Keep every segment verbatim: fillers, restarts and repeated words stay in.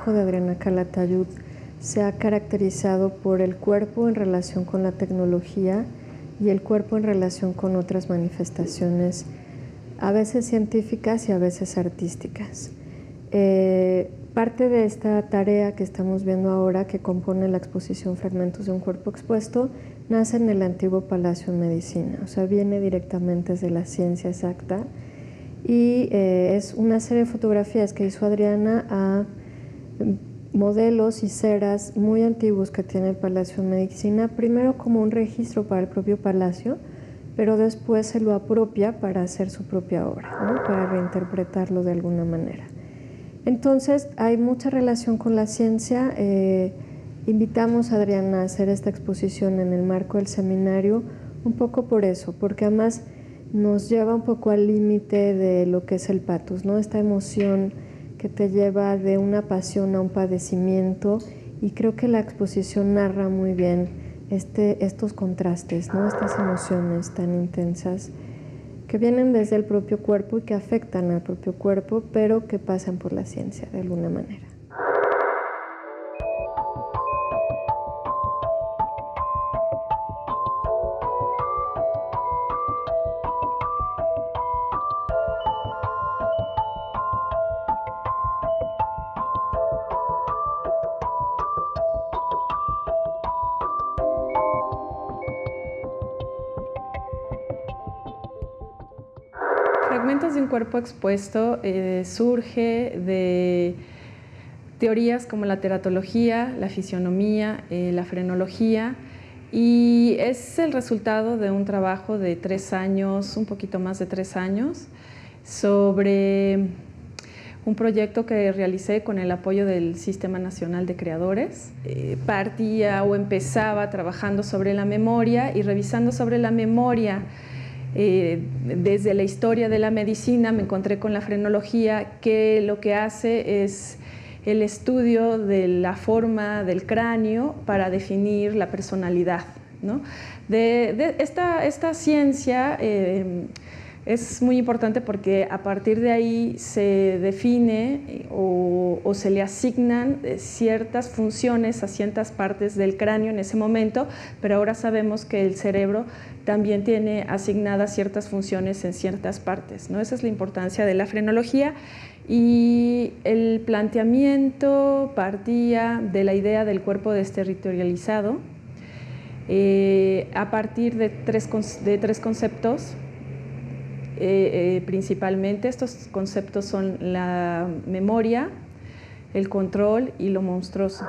trabajo de Adriana Calatayud se ha caracterizado por el cuerpo en relación con la tecnología y el cuerpo en relación con otras manifestaciones, a veces científicas y a veces artísticas. Eh, parte de esta tarea que estamos viendo ahora, que compone la exposición Fragmentos de un cuerpo expuesto, nace en el antiguo Palacio de Medicina, o sea, viene directamente desde la ciencia exacta, y eh, es una serie de fotografías que hizo Adriana a modelos y ceras muy antiguos que tiene el Palacio de Medicina, primero como un registro para el propio palacio, pero después se lo apropia para hacer su propia obra, ¿no? Para reinterpretarlo de alguna manera. Entonces hay mucha relación con la ciencia. Eh, invitamos a Adriana a hacer esta exposición en el marco del seminario, un poco por eso, porque además nos lleva un poco al límite de lo que es el pathos, ¿no? Esta emoción que te lleva de una pasión a un padecimiento, y creo que la exposición narra muy bien este, estos contrastes, ¿no? Estas emociones tan intensas que vienen desde el propio cuerpo y que afectan al propio cuerpo, pero que pasan por la ciencia de alguna manera. Fragmentos de un cuerpo expuesto eh, surge de teorías como la teratología, la fisionomía, eh, la frenología, y es el resultado de un trabajo de tres años, un poquito más de tres años, sobre un proyecto que realicé con el apoyo del Sistema Nacional de Creadores. Eh, partía o empezaba trabajando sobre la memoria y revisando sobre la memoria. Eh, desde la historia de la medicina me encontré con la frenología, que lo que hace es el estudio de la forma del cráneo para definir la personalidad, ¿no? De, de esta, esta ciencia eh, es muy importante porque a partir de ahí se define o, o se le asignan ciertas funciones a ciertas partes del cráneo en ese momento, pero ahora sabemos que el cerebro también tiene asignadas ciertas funciones en ciertas partes, ¿no? Esa es la importancia de la frenología, y el planteamiento partía de la idea del cuerpo desterritorializado eh, a partir de tres, de tres conceptos. Eh, eh, principalmente estos conceptos son la memoria, el control y lo monstruoso.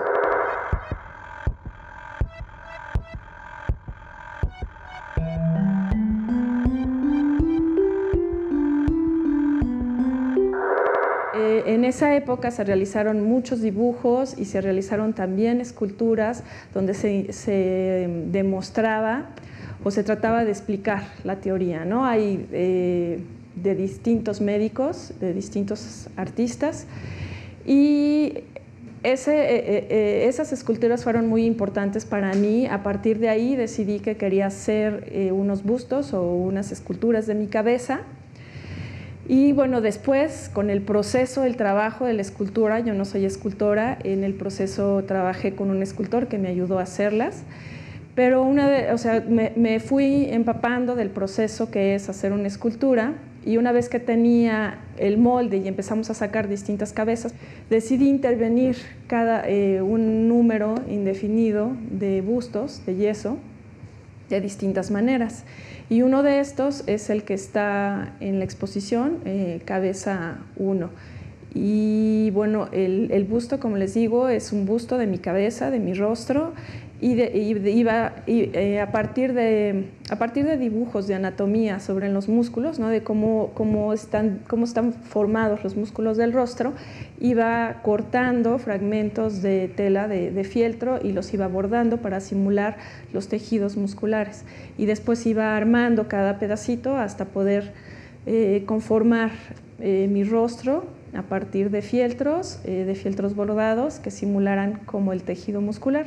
Eh, en esa época se realizaron muchos dibujos y se realizaron también esculturas donde se, se demostraba o se trataba de explicar la teoría, ¿no? Hay eh, de distintos médicos, de distintos artistas, y ese, eh, eh, esas esculturas fueron muy importantes para mí. A partir de ahí decidí que quería hacer eh, unos bustos o unas esculturas de mi cabeza. Y bueno, después, con el proceso, el trabajo de la escultura, yo no soy escultora, en el proceso trabajé con un escultor que me ayudó a hacerlas, pero una de, o sea, me, me fui empapando del proceso que es hacer una escultura, y una vez que tenía el molde y empezamos a sacar distintas cabezas, decidí intervenir cada, eh, un número indefinido de bustos de yeso de distintas maneras. Y uno de estos es el que está en la exposición, eh, cabeza uno. Y bueno, el, el busto, como les digo, es un busto de mi cabeza, de mi rostro, y, de, y, de, iba, y eh, a, partir de, a partir de dibujos de anatomía sobre los músculos, ¿no? De cómo, cómo, están, cómo están formados los músculos del rostro, iba cortando fragmentos de tela de, de fieltro y los iba bordando para simular los tejidos musculares. Y después iba armando cada pedacito hasta poder eh, conformar eh, mi rostro a partir de fieltros, eh, de fieltros bordados que simularan como el tejido muscular.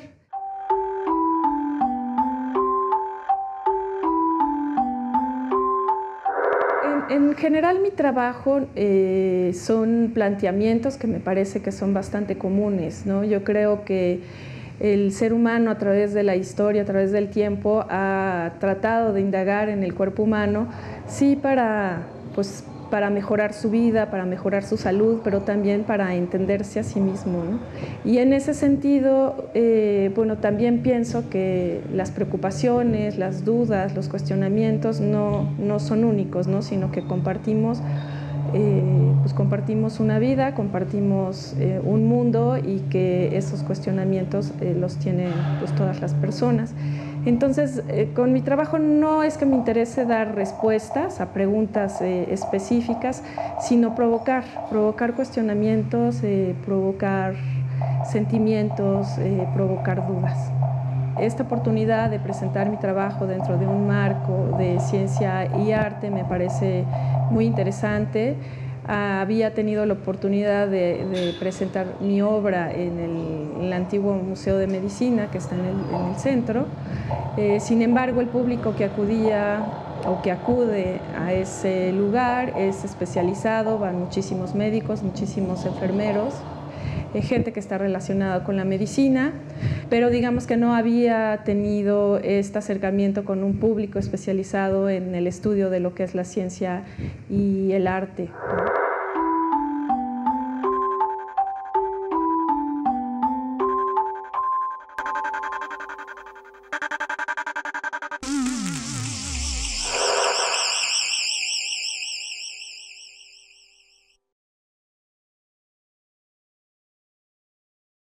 En general mi trabajo eh, son planteamientos que me parece que son bastante comunes, ¿no? Yo creo que el ser humano a través de la historia, a través del tiempo, ha tratado de indagar en el cuerpo humano, sí para, pues, para mejorar su vida, para mejorar su salud, pero también para entenderse a sí mismo, ¿no? Y en ese sentido, eh, bueno, también pienso que las preocupaciones, las dudas, los cuestionamientos no, no son únicos, ¿no? Sino que compartimos, eh, pues compartimos una vida, compartimos eh, un mundo y que esos cuestionamientos eh, los tienen pues, todas las personas. Entonces, eh, con mi trabajo no es que me interese dar respuestas a preguntas eh, específicas, sino provocar, provocar cuestionamientos, eh, provocar sentimientos, eh, provocar dudas. Esta oportunidad de presentar mi trabajo dentro de un marco de ciencia y arte me parece muy interesante. Había tenido la oportunidad de, de presentar mi obra en el, en el antiguo Museo de Medicina, que está en el, en el centro. Eh, sin embargo, el público que acudía o que acude a ese lugar es especializado, van muchísimos médicos, muchísimos enfermeros, eh, gente que está relacionada con la medicina, pero digamos que no había tenido este acercamiento con un público especializado en el estudio de lo que es la ciencia y el arte.